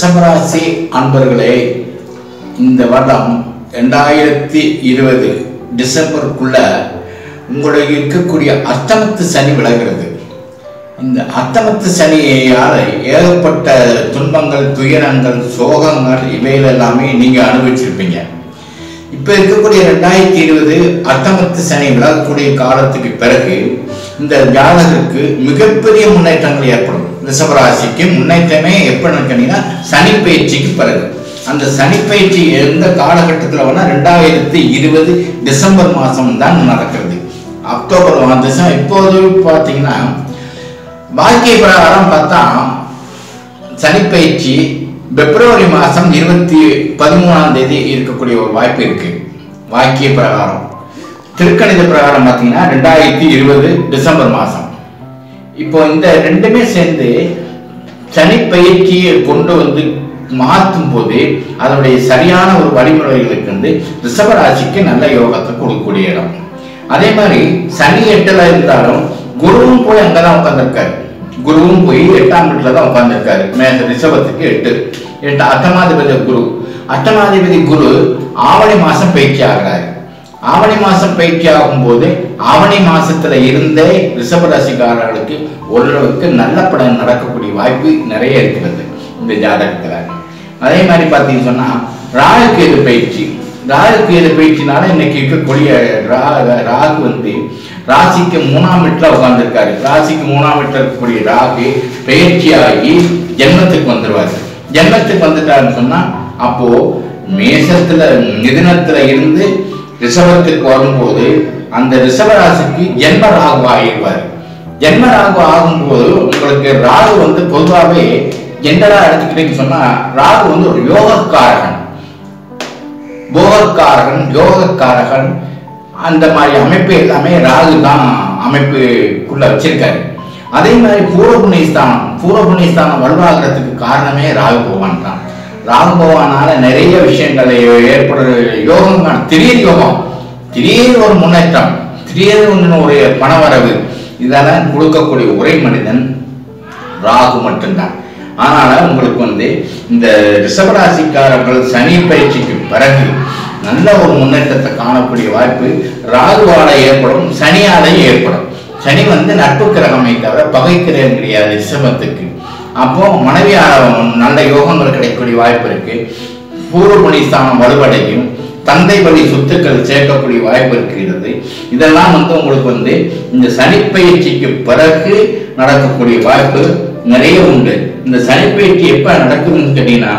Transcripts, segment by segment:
ரிஷபராசி அன்பர்களே, இந்த வருடம் 2020 டிசம்பருக்குள்ள உங்களுக்கு இருக்கக்கூடிய அஷ்டமத்து சனி விலகிறது. இந்த அஷ்டமத்து சனியால் ஏகப்பட்ட துன்பங்கள், துயரங்கள், சோகங்கள் இவைகள் எல்லாமே நீங்க அனுபவிச்சிருப்பீங்க. இப்ப இருக்கக்கூடிய 2020 அஷ்டமத்து சனி விலகக்கூடிய காலத்துக்கு பிறகு இந்த ஜாதகருக்கு மிகப்பெரிய முன்னேற்றங்கள் ஏற்படும். ரிஷபராசிக்கு முன்னேற்றமே எப்படின்னு கேட்டீங்கன்னா சனி பயிற்சிக்கு பிறகு. அந்த சனி பயிற்சி எந்த காலகட்டத்தில் வேணா 2020 டிசம்பர் மாதம் தான் நடக்கிறது. அக்டோபர் மாதம் இப்போது பார்த்தீங்கன்னா பாக்கிய பிரகாரம் பார்த்தா சனி பயிற்சி பிப்ரவரி மாதம் 13ஆம் தேதி இருக்கக்கூடிய ஒரு வாய்ப்பு இருக்கு. வாக்கிய பிரகாரம் திருக்கணித பிரகாரம் பார்த்தீங்கன்னா 2020 டிசம்பர் மாதம். இப்போ இந்த ரெண்டுமே சேர்ந்து சனி பயிற்சியை கொண்டு வந்து மாற்றும் போது அதனுடைய சரியான ஒரு வழிமுறைகளுக்கு வந்து ரிஷபராசிக்கு நல்ல யோகத்தை கொடுக்கக்கூடிய இடம். அதே மாதிரி சனி 8ல இருந்தாலும் குருவும் போய் அங்கதான் உட்கார்ந்துருக்காரு. குருவும் போய் 8ஆம் வீட்டுல தான் உட்கார்ந்துருக்காரு. ரிஷபத்துக்கு 8 அட்டமாதிபதி குரு. அட்டமாதிபதி குரு ஆவணி மாசம் பயிற்சி ஆகிறாரு. ஆவணி மாசம் பயிற்சி ஆகும் போது ஆவணி மாசத்துல இருந்தே ரிஷபராசிக்காரர்களுக்கு ஓரளவுக்கு நல்ல படம் நடக்கக்கூடிய வாய்ப்பு நிறைய இருக்கிறது இந்த ஜாதகத்துல. அதே மாதிரி பார்த்தீங்கன்னு சொன்னா ராகுகேது பயிற்சி. ராகுகேது பயிற்சினால இன்னைக்கு இருக்கக்கூடிய ராகு வந்து ராசிக்கு 3ஆம் வீட்டுல உட்கார்ந்துருக்காரு. ராசிக்கு 3ஆம் வீட்டுல இருக்கக்கூடிய ராகு பயிற்சியாகி ஜென்மத்துக்கு வந்துருவாரு. ஜென்மத்துக்கு வந்துட்டாருன்னு சொன்னா அப்போ மேசத்துல மிதுனத்துல இருந்து ரிஷபத்துக்கு வரும்போது அந்த ரிஷபராசிக்கு ஜென்ம ராகு ஆகிடுவார். ஜென்ம ராகு ஆகும்போது உங்களுக்கு ராகு வந்து பொதுவாகவே ஜென்ரலா எடுத்துக்கிட்டீங்கன்னு சொன்னா ராகு வந்து ஒரு யோகக்காரகன், போகக்காரகன், யோகக்காரகன். அந்த மாதிரி அமைப்பு எல்லாமே ராகு தான் அமைப்புக்குள்ள வச்சிருக்காரு. அதே மாதிரி பூர்வ புண்ணியஸ்தானம் வலுவாகிறதுக்கு காரணமே ராகு பகவான் தான். ராகு பகவானால நிறைய விஷயங்களை ஏற்படுற யோகம், திடீர் ஒரு முன்னேற்றம், திடீர் ஒரு பணவரவு, இதெல்லாம் கொடுக்கக்கூடிய ஒரே மனிதன் ராகு மட்டும்தான். அதனால உங்களுக்கு வந்து இந்த ரிஷபராசிக்காரர்கள் சனி பயிற்சிக்கு பிறகு நல்ல ஒரு முன்னேற்றத்தை காணக்கூடிய வாய்ப்பு ராகுவால ஏற்படும், சனியாலையும் ஏற்படும். சனி வந்து நட்பு கிரகமே தவிர பகை கிரகம் கிடையாது ரிஷபத்துக்கு. அப்போ மனைவியார நல்ல யோகங்கள் கிடைக்கக்கூடிய வாய்ப்பு இருக்கு. பூர்வ புண்ணியஸ்தானம் வலுவடையும், தந்தை வழி சொத்துக்கள் சேர்க்கக்கூடிய வாய்ப்பு இருக்கிறது. இதெல்லாம் வந்து உங்களுக்கு வந்து இந்த சனி பயிற்சிக்கு பிறகு நடக்கக்கூடிய வாய்ப்பு நிறைய உண்டு. இந்த சனி பயிற்சி எப்ப நடக்குதுன்னு கேட்டீங்கன்னா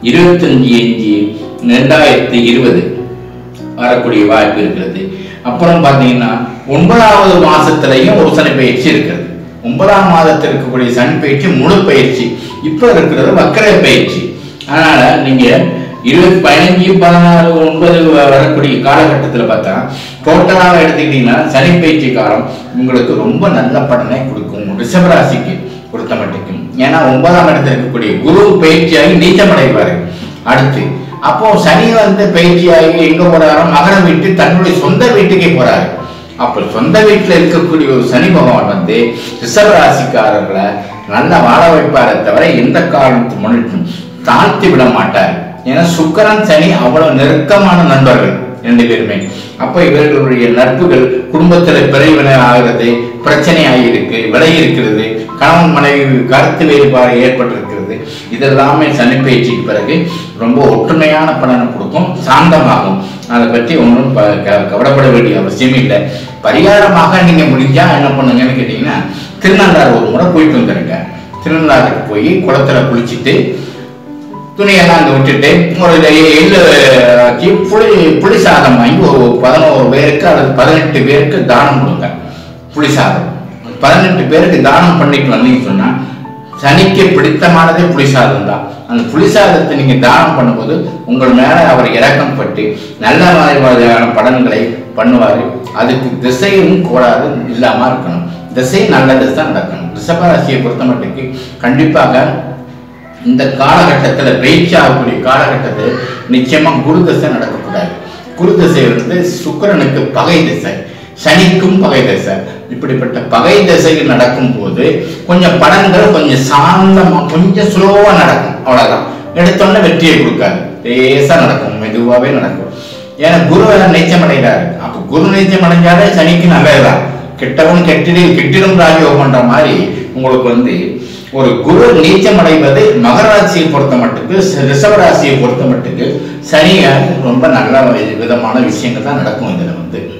25/5/2020 வரக்கூடிய வாய்ப்பு இருக்கிறது. அப்புறம் பாத்தீங்கன்னா 9வது மாசத்திலையும் ஒரு சனி பயிற்சி இருக்கிறது. 9ஆம் மாதத்தில் இருக்கக்கூடிய சனி பயிற்சி முழு பயிற்சி. இப்ப இருக்கிறது வக்கர பயிற்சி. அதனால நீங்க 15/16/9 வரக்கூடிய காலகட்டத்தில் பார்த்தா டோட்டலாக எடுத்துக்கிட்டீங்கன்னா சனி பயிற்சி காலம் உங்களுக்கு ரொம்ப நல்ல பலனை கொடுக்கும் ரிஷபராசிக்கு பொறுத்த மட்டுக்கும். ஏன்னா 9ஆம் இடத்துல இருக்கக்கூடிய குரு பயிற்சியாகி நீச்சமடைவாரு. அடுத்து அப்போ சனி வந்து பயிற்சியாகி எங்க போறாரு? மகரம் விட்டு தன்னுடைய சொந்த வீட்டுக்கே போறாரு. அப்ப சொந்த வீட்டுல இருக்கக்கூடிய ஒரு சனி பகவான் வந்து ரிஷபராசிக்காரர்களை நல்லா வாழ வைப்பாரை தவிர எந்த காரணத்து முன்னிட்டும் தாழ்த்தி விட மாட்டார். ஏன்னா சுக்கிரன் சனி அவ்வளவு நெருக்கமான நண்பர்கள் 2 பேருமே. அப்ப இவர்களுடைய நட்புகள் குடும்பத்துல பிரிவினை ஆகிறது, பிரச்சனை ஆகியிருக்கு, விலகி இருக்கிறது, கணவன் மனைவி கருத்து வேறுபாடு ஏற்பட்டிருக்கிறது. இதெல்லாமே சனி பயிற்சிக்கு பிறகு ரொம்ப ஒற்றுமையான பலனை கொடுக்கும், சாந்தமாகும். அதை பற்றி ஒன்றும் கவலைப்பட வேண்டிய அவசியம் இல்லை. பரிகாரமாக நீங்க முடிஞ்சா என்ன பண்ணுங்கன்னு கேட்டீங்கன்னா திருநள்ளாறு ஒரு முறை போயிட்டு வந்துருங்க. திருநள்ளாறுக்கு போய் குளத்துல குளிச்சுட்டு துணியெல்லாம் அங்கே விட்டுட்டு ஒரு எள்ளு புளி சாதம் வாங்கி ஒரு 11 பேருக்கு அல்லது 18 பேருக்கு தானம் கொடுங்க. புளி சாதம் 18 பேருக்கு தானம் பண்ணிட்டு வந்தீங்கன்னு சொன்னா சனிக்கு பிடித்தமானதே புளி சாதம் தான். அந்த புளி சாதத்தை நீங்க தானம் பண்ணும்போது உங்கள் மேல அவர் இரக்கம் பட்டு நல்ல மாதிரியான பலன்களை பண்ணுவாரு. அதுக்கு திசையும் கூடாது இல்லாம இருக்கணும். திசை நல்ல திசை நடக்கணும். ரிஷபராசியை பொறுத்த மட்டுக்கு கண்டிப்பாக இந்த காலகட்டத்தில் பயிற்சி ஆகக்கூடிய காலகட்டத்தில் நிச்சயமா குரு திசை நடக்கக்கூடாது. குரு திசை வந்து சுக்கிரனுக்கு பகை திசை, சனிக்கும் பகை திசை. இப்படிப்பட்ட பகை திசைகள் நடக்கும் போது கொஞ்சம் படங்கள் கொஞ்சம் சாந்தமா கொஞ்சம் ஸ்லோவா நடக்கும். அவ்வளவுதான். எடுத்தோன்னே வெற்றியை கொடுக்காது, லேசா நடக்கும், மெதுவாகவே நடக்கும். ஏன்னா குரு நீச்சம் அடைகிறாரு. அப்போ குரு நீச்சம் அடைஞ்சாலே சனிக்கு நல்லதுதான். கெட்டவன் கெட்டிடும் ராஜயோகம் பண்ற மாதிரி உங்களுக்கு ஒரு குரு நீச்சம் அடைவது மகர ராசியை பொறுத்த மட்டுக்கு, ரிஷப ராசியை பொறுத்த மட்டுக்கு சனியால் ரொம்ப நல்ல விதமான விஷயங்கள் தான் நடக்கும். இதுல